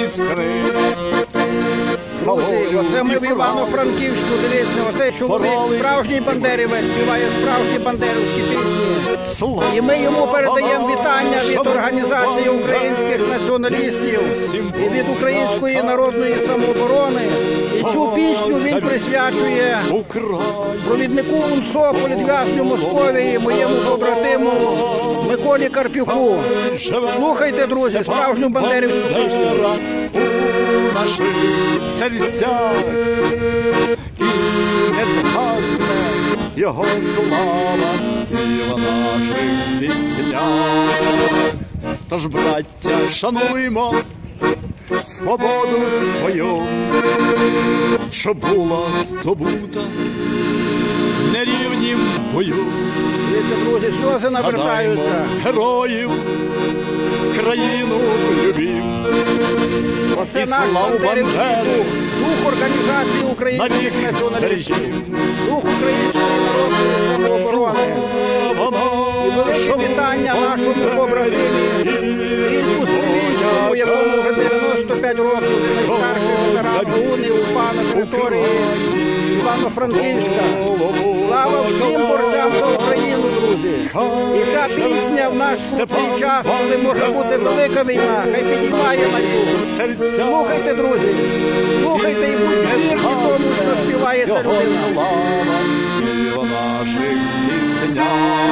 весни. Друзі, оце ми в Івано-Франківську, дивіться, оцей чоловік, справжній бандерівець, співає справжні бандерівські пісні. І ми йому передаємо вітання від Організації українських націоналістів і від Української народної самооборони. І цю пісню він присвячує провіднику УНСО, політв'язню Московії, моєму побратиму Миколі Карпюку. Слухайте, друзі, справжню бандерівську пісню. У наших серцях і не згасне його слава і в наших піснях. Тож, браття, шануймо свободу свою, що була здобута в нерівнім бою. Дивіться, друзі, сльози навертаються. Героїв, країну любів. Оце наш бандерівський дух, дух Організації українських націоналістів, дух Української народної самооборони. І велике вітання нашому побратимі Ільку Слівінському, якому вже 95 років, найстарший ветеран ГУНи, УПА на території Івано-Франківська. Слава всім борцям за Україну, друзі! І ця пісня в наш скрутний час, коли може бути велика війна, хай підіймає на дух. Слухайте, друзі, слухайте і будьте вірні тому, що співає ця людина. І в наших піснях.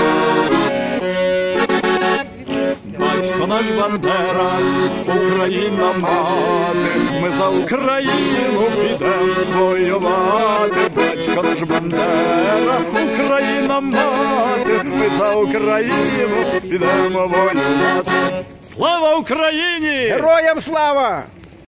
Батько наш Бандера, Україна мати, ми за Україну підемо воювати. Батько наш Бандера, Україна мати, ми за Україну підемо воювати. Слава Україні! Героям слава!